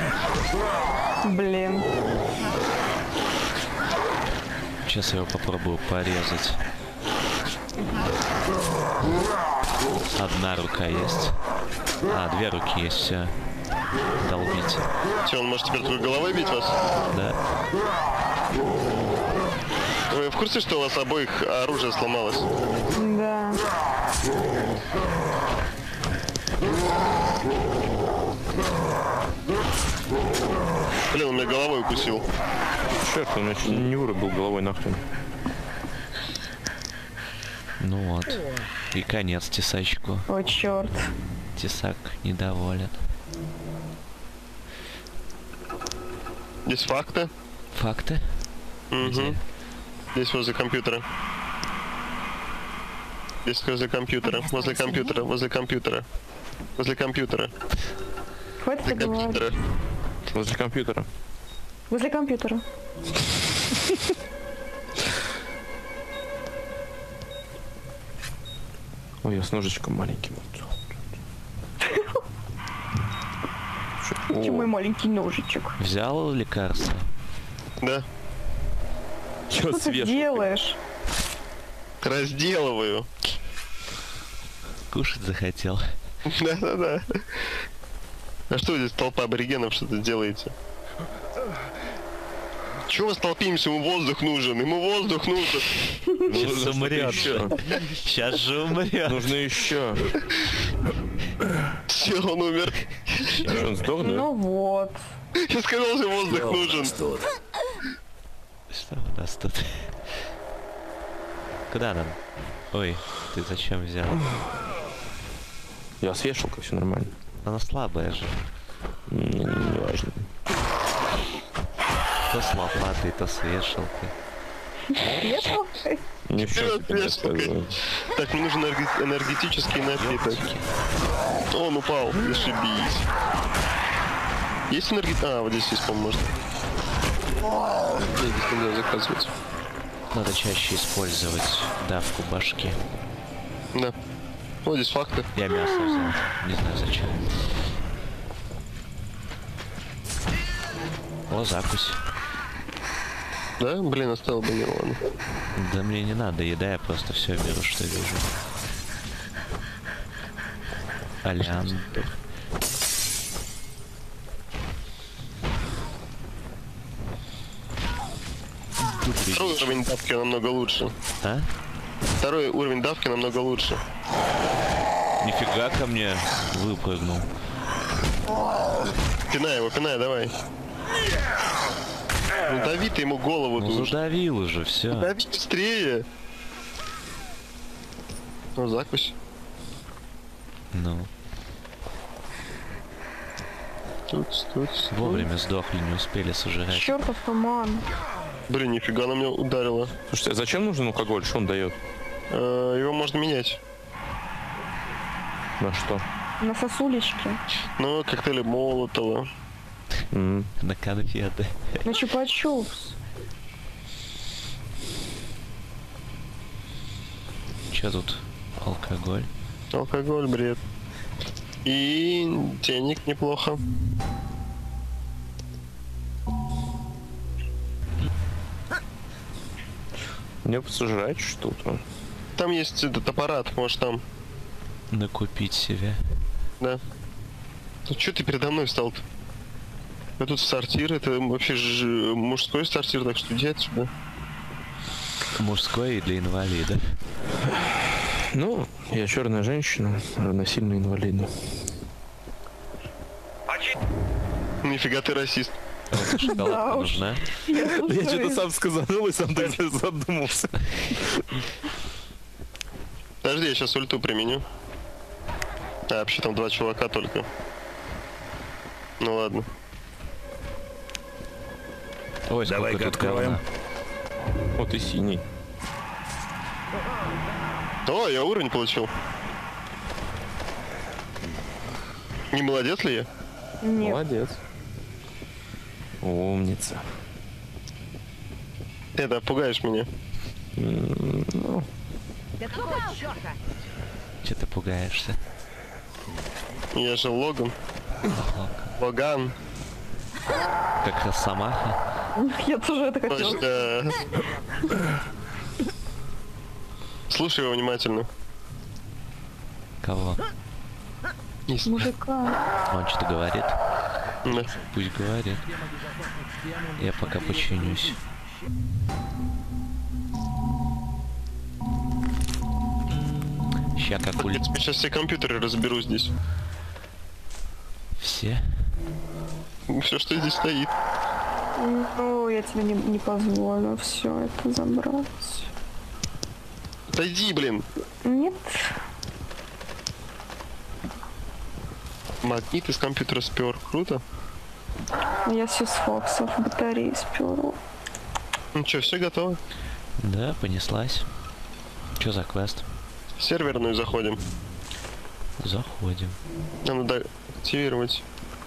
Блин. Сейчас я его попробую порезать. Одна рука есть. А, две руки есть, все. Долбите. Че, он может теперь твоей головой бить вас? Да? Вы в курсе, что у вас обоих оружие сломалось? Да. Блин, он меня головой укусил. Черт, он меня чуть не вырубил головой нахрен. Ну вот. И конец тесачку. О, черт. Тесак недоволен. Здесь факты. Факты? Угу. Здесь возле компьютера. Здесь возле компьютера. Возле компьютера. Возле компьютера. Возле компьютера. Хватит Возле говорить. компьютера. Возле компьютера. Возле компьютера. Ой, я с ножичком маленьким. Где мой маленький ножичек? Взял лекарство? Да. Чё Что ты свежий? делаешь? Разделываю. Кушать захотел. Да-да-да. А что здесь толпа аборигенов что-то делаете? Чего мы столпимся? Ему воздух нужен, ему воздух нужен. Сейчас умрет. Сейчас же умрет. Нужно еще. Все, он умер. Что, он сдох, да? Ну вот. Я сказал, что воздух нужен. Что у нас тут? Куда нам? Ой, ты зачем взял? Я с вешалкой, все нормально. Она слабая же. Не, не важно. То с лопатой, то с вешалкой. Вешалкой? Не все Вперед, тебе вешалкой. рассказываю. Так, мне нужен энерги- энергетический напиток. Он упал, зашибись. Есть энергия? А, вот здесь есть, по-моему, можно. Нет, здесь нельзя заказывать. Надо чаще использовать давку башки. Да. Вот здесь факты. Я мясо взял. Не знаю зачем. О, закусь. Да? Блин, оставил бы, не ладно. Да мне не надо еда, я просто все беру, что вижу. Олеандр. Второй уровень давки намного лучше. А? Второй уровень давки намного лучше. Нифига ко мне выпрыгнул. Пинай его, пинай, давай. Ну дави ты ему голову Ну тут. задавил уже, все. Дави быстрее. Ну, закусь. Ну, Тут, тут. вовремя сдохли, не успели сожрать. Чертов туман. Блин, нифига она меня ударила. Слушайте, а зачем нужен алкоголь? Что он дает? Э, его можно менять. На что? На сосулечке. Ну, коктейли Молотова. М. На конфеты. На чупа-чупс. Че тут? Алкоголь. Алкоголь, бред. И денег неплохо. Мне посожрать что-то. Там есть этот аппарат, может там. Накупить себе. Да. Ну что ты передо мной встал-то? Я тут в сортир, это вообще ж- мужской сортир, так что иди отсюда. Мужской и для инвалидов. Ну, я черная женщина, равносильно инвалиду. Нифига ты расист. Шоколадка уж. нужна. Я что-то сам сказанул и сам так задумался. Подожди, я сейчас ульту применю. А, вообще там два чувака только. Ну ладно. Ой, сколько Давай-ка тут откроем. говна. Вот и синий. О, я уровень получил. Не молодец ли я? Нет. Молодец. Умница. Ты это пугаешь меня. Какого черта? Че ты пугаешься? Я же Логан. Логан. Как Росомаха. Я тоже это хотела. Точно. Слушай его внимательно. Кого? Есть. Мужика. Он что-то говорит? Да. Пусть говорит. Я пока починюсь. Ща как улет. Я сейчас все компьютеры разберу здесь. Все? Все, что здесь стоит. Ну, я тебе не, не позволю все это забрать. Отойди, блин. Нет. Магнит из компьютера спер. Круто. Я все с фоксов батареи сперла. Ну что, все готово? Да, понеслась. Че за квест? В серверную заходим. Заходим. Нам надо активировать.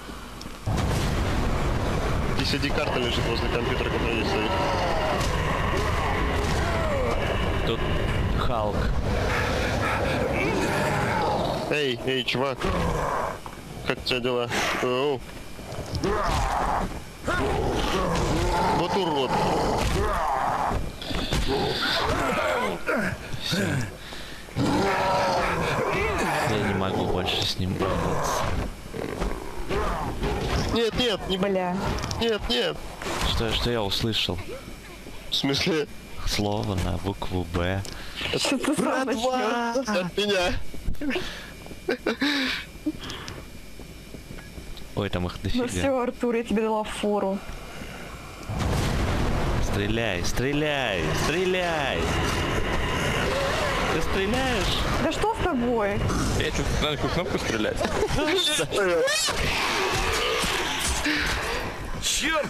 Здесь ай ди-карта лежит возле компьютера, который здесь стоит. Тут Халк. Эй, эй, чувак. Как у тебя дела? Оу. Вот урод. Все. Я не могу больше с ним бороться. Нет, нет, не б- Бля. Нет, нет. Что, что я услышал? В смысле? Слово на букву Б. Что ты сам начнёшь? От меня. Ой, там их Ну дофига. все, Артур, я тебе дала фору. Стреляй, стреляй, стреляй! Ты стреляешь? Да что с тобой? Я что-то на какую кнопку стрелять? Черт!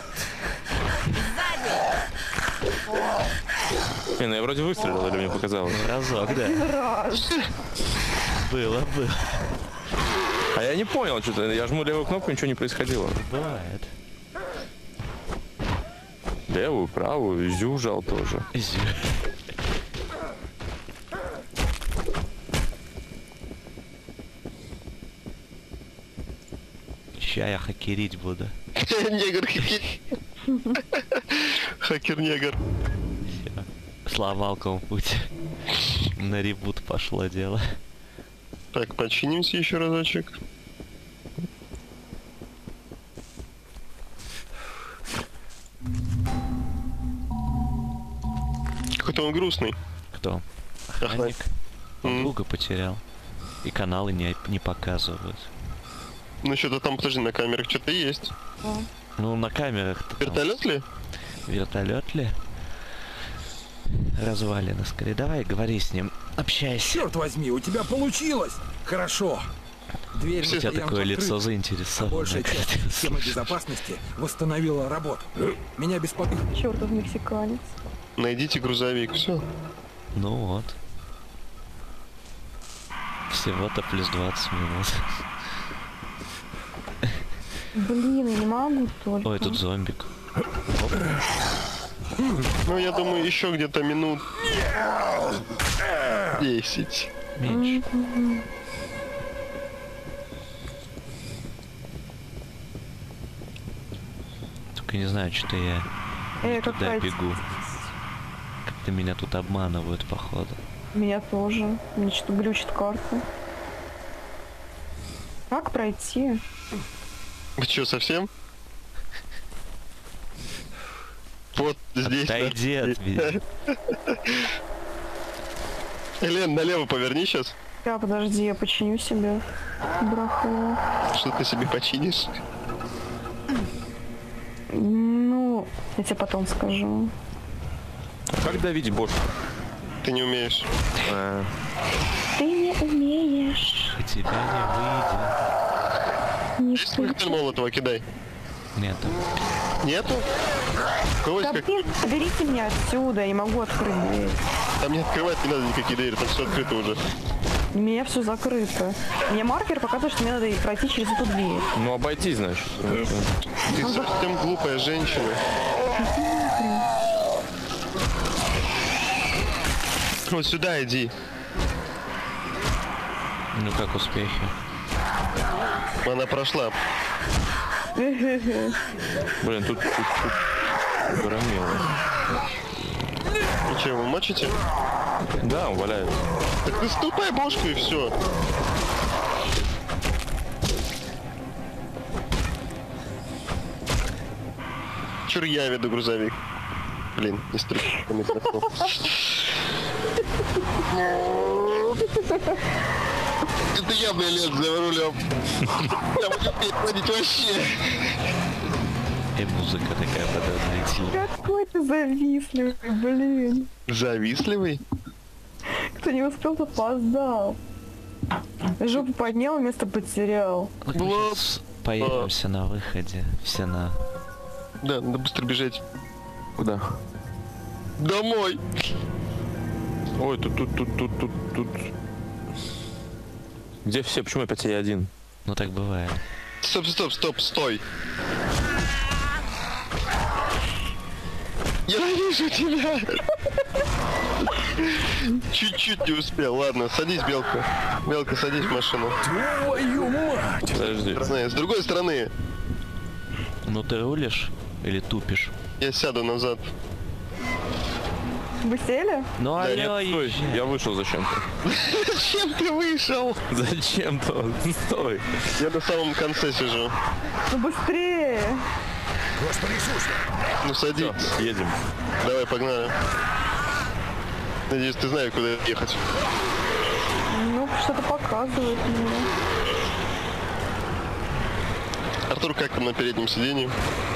Не, ну я вроде выстрелил, или мне показалось? Разок, да. Раз. Было, было. А я не понял, что-то я жму левую кнопку, ничего не происходило. Бывает. Левую, правую, зю жал тоже. Зю. Ща я хакерить буду. Негр хакер. Хакер-негр. Сломал путь. На ребут пошло дело. Так, починимся еще разочек. Какой-то он грустный. Кто? Охранник. Он М. друга потерял. И каналы не, не показывают. Ну что-то там, подожди, на камерах что-то есть. Ну, на камерах Вертолет ли? Вертолет ли? Развалина скорее. Давай, говори с ним. Общайся. Черт возьми, у тебя получилось! Хорошо. Дверь У тебя стоянку такое лицо открыта. заинтересованное. Большая часть системы безопасности восстановила работу. Меня беспокоит. Чертов мексиканец. Найдите грузовик, все. Ну вот. Всего-то плюс двадцать минут. Блин, я не могу только. Ой, тут зомбик. Ну, я думаю, еще где-то минут десять. Меньше. Только не знаю, что я Эй, туда какая бегу. Как-то меня тут обманывают, походу. Меня тоже. Мне что-то глючит карта. Как пройти? Вы что, совсем? Вот здесь. да. Отойди от меня. Лен, налево поверни сейчас. Я, подожди, я починю себе барахло. Что ты себе починишь? Ну, я тебе потом скажу. Как давить босса? Ты не умеешь. А, Ты не умеешь. У тебя Не Есть коктейль Молотова, кидай. не выйдет. Нету. Нету? У кого есть Да как... блин, уберите меня отсюда, я не могу открыть дверь. Там не открывать не надо никакие двери, там все открыто уже. У меня все закрыто. Мне маркер показывает, что мне надо пройти через эту дверь. ну обойти, значит. Ты совсем глупая женщина. Вот сюда иди. Ну как успехи? Она прошла. Блин, тут, тут, тут громело. И что, вы мочите? Да, он валяется. Так ты ступай бошку и все. Чур я веду грузовик. Блин, не стрель по микрофону. Это я, блин, за рулем. Я буду петь, водить вообще. И музыка такая подозрительная. Какой ты завистливый, блин. Завистливый? Кто не успел, тот опоздал. Жопу поднял, место потерял. Так мы Блоп. щас появимся на выходе. Все на... Да, надо быстро бежать. Куда? Домой. Ой, тут, тут, тут, тут, тут, тут. Где все? Почему опять я один? Ну так бывает. Стоп, стоп, стоп, стой. Я вижу тебя. Чуть-чуть не успел. Ладно, садись, Белка. Белка, садись в машину. Твою мать! Подожди. Знаю, с другой стороны, Ну ты рулишь или тупишь? я сяду назад. Вы сели? Ну Да, алло, Нет, стой, езжай. я вышел зачем-то. Зачем ты вышел? Зачем-то? Стой. Я на самом конце сижу. Ну быстрее! Господи Иисусе! Ну садись. Едем. Давай, погнали. Надеюсь, ты знаешь, куда ехать. Ну, что-то показывает мне. Артур, как там на переднем сиденье?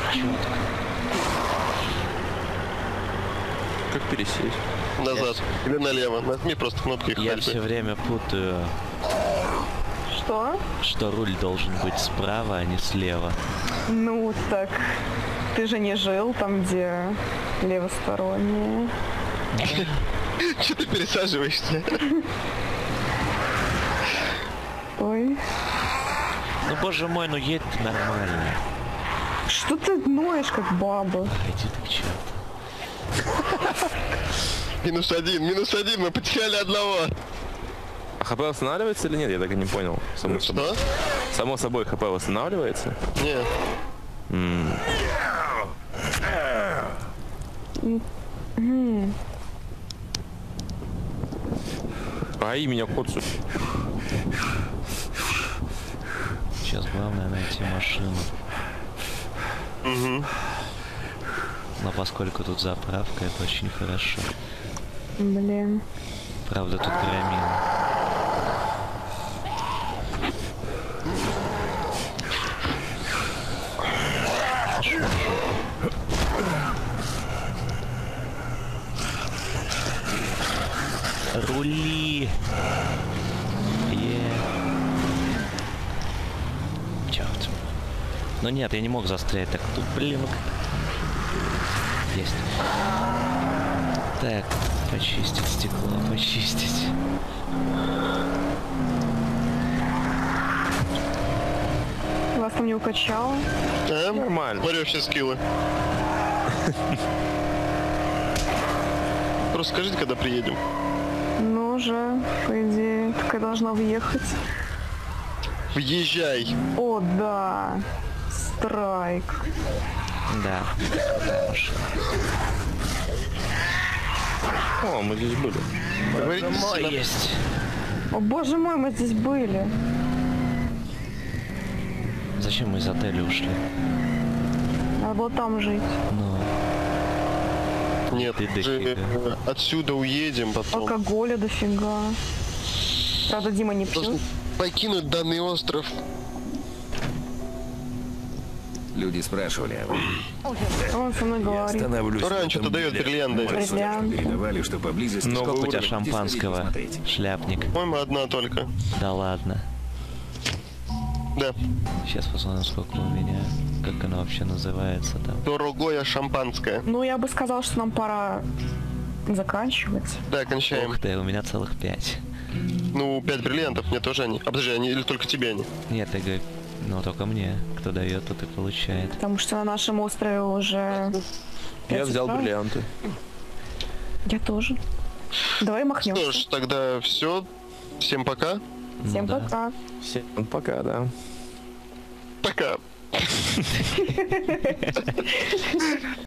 Как пересесть? Назад. Или налево. Нажми просто кнопки и Я хальпы. все время путаю, Что? что руль должен быть справа, а не слева. Ну, так... Ты же не жил там, где левосторонние. Че ты пересаживаешься? Ой. Ну боже мой, ну едь ты нормально. Что ты ноешь, как баба? Иди ты к черту. Минус один, минус один, мы потеряли одного. А ХП восстанавливается или нет? Я так и не понял. Само собой. Что? Само собой ХП восстанавливается? Нет. Ай, меня кот су- Сейчас главное найти машину. Угу. Но поскольку тут заправка, это очень хорошо. Блин. Правда, тут громила. Рули! Е. Черт. Ну нет, я не мог застрять так тут, блин. ну как- Есть. Так, почистить стекло, почистить. Вас там не укачало? А? Нормально. Смотри вообще скиллы. Просто скажите, когда приедем. Ну уже, по идее, так я должна въехать. Въезжай. О, да. Страйк. Да. Такая машина. О, мы здесь были. Говорите, Мой сына. есть. О, боже мой, мы здесь были. Зачем мы из отеля ушли? Надо было там жить. Ну, Нет, Ты мы же дофига. э, отсюда уедем потом. Алкоголя дофига. Правда, Дима не Должны пьет. покинуть данный остров. Люди спрашивали, а вы Он со мной говорит. останавливаюсь. Кто раньше в этом дает для- бриллианты? Мой слышал, Бриллиант. передавали, что поблизости... Но сколько у тебя Идите сходите шампанского, посмотреть. шляпник? По-моему, одна только. Да ладно. Да. Сейчас посмотрим, сколько у меня. Как оно вообще называется там. Дорогое шампанское. Ну, я бы сказал, что нам пора заканчивать. Да, кончаем. Ух ты, у меня целых пять. Ну, пять бриллиантов, мне тоже они. А подожди, они или только тебе они? Нет, я говорю, ну только мне. Кто дает, тот и получает. Потому что на нашем острове уже... Я пять взял утра. бриллианты. Я тоже. Давай махнем. Что ж, тогда все. Всем пока. Ну Всем да. пока. Всем пока, да. Пока.